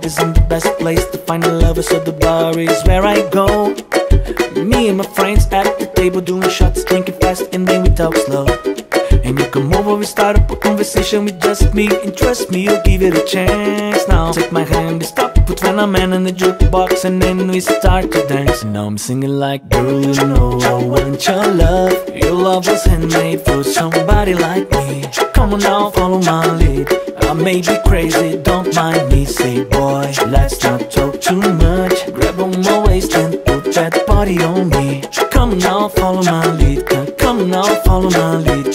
isn't the best place to find a lover, so the bar is where I go. Me and my friends at the table doing shots, drinking fast, and then we talk slow. And you come over, we start up a conversation with just me, and trust me, you'll give it a chance. Now take my hand and stop, put Van a Man in the jukebox, and then we start to dance. And now I'm singing like, girl, you know I want your love. Your love was handmade for somebody like me. Come on now, follow my lead. I may be crazy, don't mind me. Say, boy, let's not talk too much. Grab on my waist and put that body on me. Come on now, follow my lead. Come on now, follow my lead.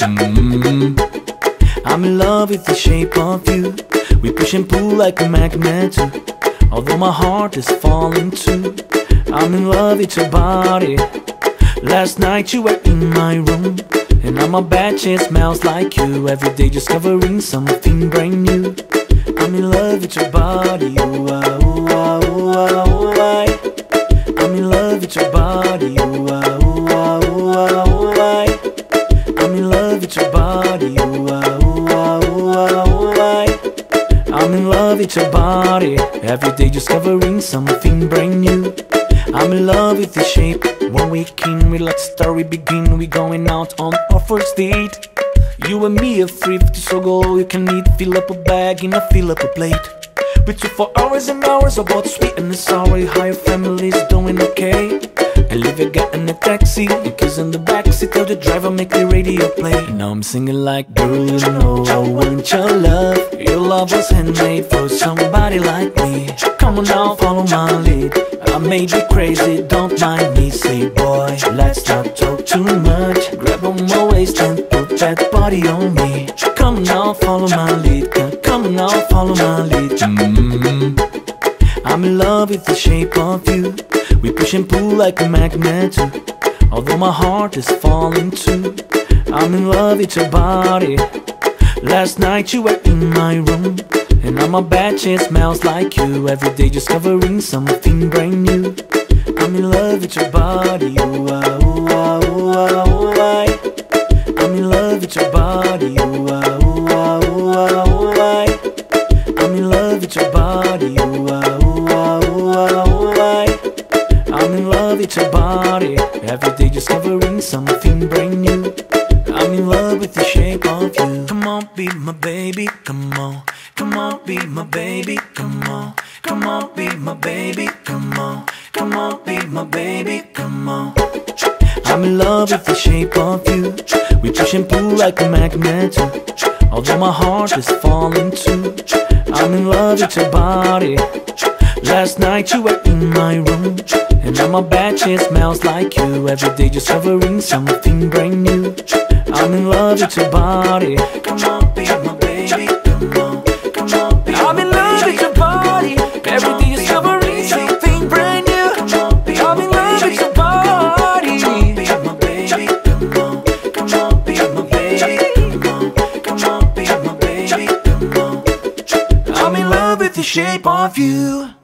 I'm in love with the shape of you. We push and pull like a magnet too. Although my heart is falling too, I'm in love with your body. Last night you were in my room, and now my bed sheet smells like you. Every day discovering something brand new. I'm in love with your body. Ooh, ah, ooh, ah, ooh, ah, ooh, ah. I'm in love with your body. Ooh, ah, ooh, ah, ooh, ah, ooh, ah. I'm in love with your body. Ooh, ah, ooh, ah, ooh, ah, ooh, ah. I'm in love with your body. Every day discovering something brand new. I'm in love with the shape. 1 week in, we let the story begin. We going out on our first date. You and me are thrifty, so go all you can eat. Fill up a bag and I fill up a plate. We talk for hours and hours about sweet and sour. How your family's doing okay. And leave your guy in a taxi and kiss in the backseat. Tell the driver make the radio play. And now I'm singing like, girl, you know I want your love. Your love was handmade for somebody like me. Come on now, follow my lead. I may be crazy, don't mind me. Say, boy, let's not talk too much. Grab on my waist and put that body on me. Come on now, follow my lead. Come on now, follow my lead. I'm in love with the shape of you. We push and pull like a magnet too. Although my heart is falling too, I'm in love with your body. Last night you were in my room, and now my bed sheet smells like you. Every day discovering something brand new. I'm in love with your body. Ooh, ah, ooh, ah, ooh, ah, ooh, ah. I'm in love with your body. Ooh, ah, ooh, ah, ooh, ah, ooh, ah. I'm in love with your body. Ooh, ah, ooh, ah, ooh, ah, ooh, ah. I'm in love with your body. Every day discovering something brand new. I'm in love with the shape of you. Come on, be my baby, come on. Come on, be my baby, come on. Come on, be my baby, come on. Come on, be my baby, come on. I'm in love with the shape of you. We push and pull like a magnet too. Although my heart is falling too, I'm in love with your body. Last night you were in my room, and now my bed sheet smells like you. Every day discovering something brand new. I'm in love with your body. Come on, be my baby, come on. Come on, be I'm in love with your body. Every day discovering something brand new. I'm in love with your body. Come on, be my baby, come on. Come on, be my baby, come on. Come on, be my baby, come on. I'm in love with the shape of you.